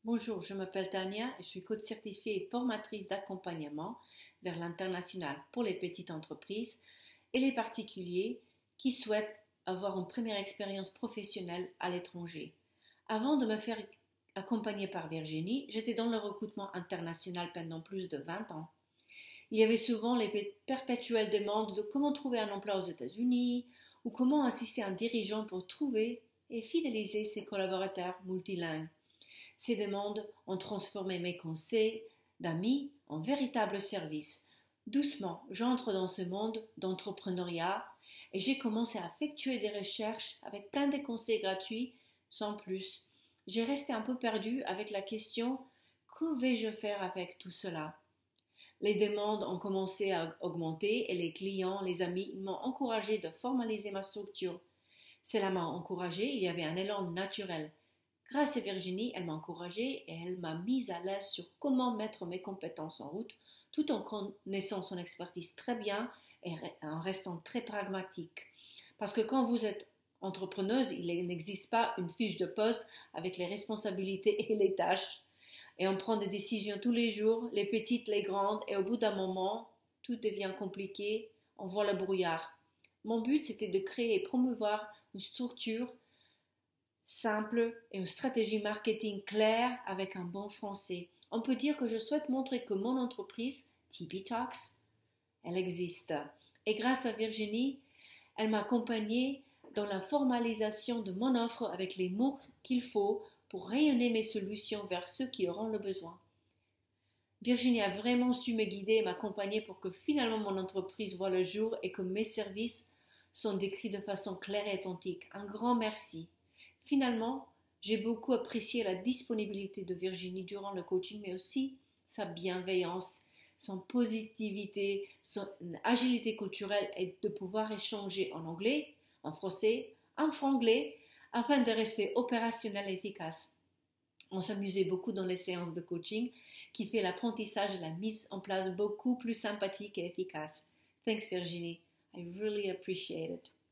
Bonjour, je m'appelle Tania et je suis coach certifiée et formatrice d'accompagnement vers l'international pour les petites entreprises et les particuliers qui souhaitent avoir une première expérience professionnelle à l'étranger. Avant de me faire accompagner par Virginie, j'étais dans le recrutement international pendant plus de 20 ans. Il y avait souvent les perpétuelles demandes de comment trouver un emploi aux États-Unis ou comment assister un dirigeant pour trouver et fidéliser ses collaborateurs multilingues. Ces demandes ont transformé mes conseils d'amis en véritable service. Doucement, j'entre dans ce monde d'entrepreneuriat et j'ai commencé à effectuer des recherches avec plein de conseils gratuits sans plus. J'ai resté un peu perdu avec la question que vais-je faire avec tout cela? Les demandes ont commencé à augmenter et les clients, les amis, m'ont encouragé de formaliser ma structure. Cela m'a encouragé, il y avait un élan naturel. Grâce à Virginie, elle m'a encouragée et elle m'a mise à l'aise sur comment mettre mes compétences en route, tout en connaissant son expertise très bien et en restant très pragmatique. Parce que quand vous êtes entrepreneuse, il n'existe pas une fiche de poste avec les responsabilités et les tâches. Et on prend des décisions tous les jours, les petites, les grandes, et au bout d'un moment, tout devient compliqué, on voit le brouillard. Mon but, c'était de créer et promouvoir une structure simple et une stratégie marketing claire avec un bon français. On peut dire que je souhaite montrer que mon entreprise, TP Talks, elle existe. Et grâce à Virginie, elle m'a accompagnée dans la formalisation de mon offre avec les mots qu'il faut pour rayonner mes solutions vers ceux qui auront le besoin. Virginie a vraiment su me guider et m'accompagner pour que finalement mon entreprise voit le jour et que mes services sont décrits de façon claire et authentique. Un grand merci. Finalement, j'ai beaucoup apprécié la disponibilité de Virginie durant le coaching, mais aussi sa bienveillance, son positivité, son agilité culturelle et de pouvoir échanger en anglais, en français, en franglais, afin de rester opérationnel et efficace. On s'amusait beaucoup dans les séances de coaching, qui fait l'apprentissage et la mise en place beaucoup plus sympathique et efficace. Thanks Virginie, I really appreciate it.